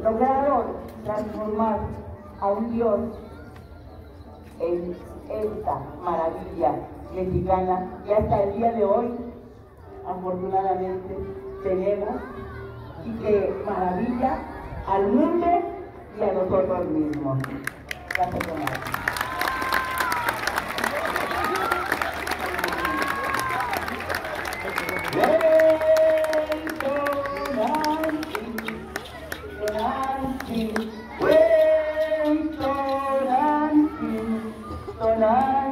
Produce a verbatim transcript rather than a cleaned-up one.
lograron transformar a un Dios en esta maravilla mexicana y hasta el día de hoy, afortunadamente, tenemos y que maravilla al mundo y a nosotros mismos. Gracias, Tomás. Wait,